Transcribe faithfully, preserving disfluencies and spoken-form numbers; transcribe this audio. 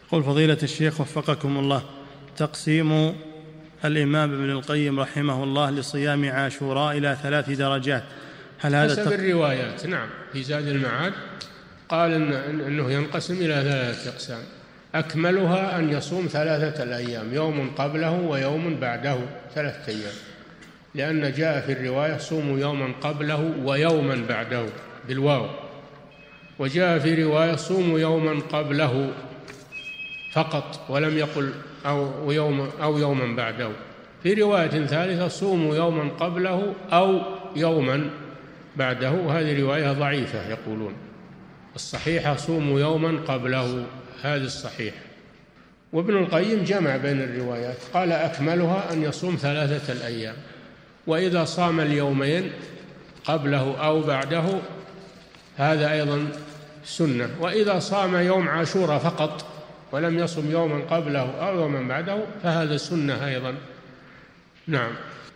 يقول فضيلة الشيخ وفقكم الله، تقسيم الإمام ابن القيم رحمه الله لصيام عاشوراء إلى ثلاث درجات، هل هذا حسب الروايات؟ نعم، في زاد المعاد قال إن أنه ينقسم إلى ثلاثة أقسام، أكملها أن يصوم ثلاثة الأيام، يوم قبله ويوم بعده، ثلاثة أيام، لأن جاء في الرواية صوموا يوما قبله ويوما بعده بالواو، وجاء في رواية صوموا يوما قبله فقط ولم يقل أو يوم أو يوما بعده. في رواية ثالثة صوموا يوما قبله أو يوما بعده، وهذه رواية ضعيفة يقولون، الصحيحة صوموا يوما قبله، هذه الصحيح. وابن القيم جمع بين الروايات، قال أكملها أن يصوم ثلاثة الأيام، وإذا صام اليومين قبله أو بعده هذا أيضا سنة، وإذا صام يوم عاشوراء فقط ولم يصم يوما قبله أو يوما بعده فهذا سنة أيضا. نعم.